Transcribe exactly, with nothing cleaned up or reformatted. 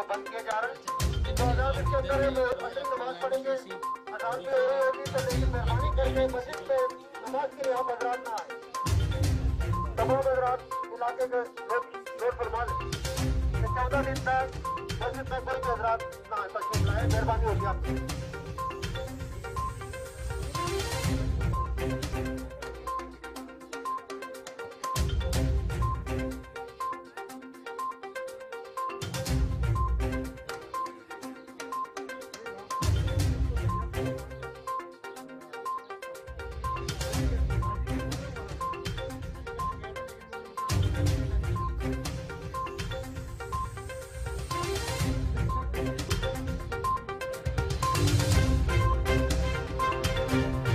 बंद किए जा रहे हैं। तो अजान इसके अंदर हम असली नमाज पढ़ेंगे। अजान भी हो रही होगी तो लेकिन मेहरबानी करके मस्जिद में नमाज के लिए आप हजरात ना आए। तमाम हजरात इलाके के लोग नोट फरमा लें कि चौदह दिन तक मस्जिद में कोई भी हजरात ना तशरीफ लाए। मेहरबानी होगी आपकी। Thank you.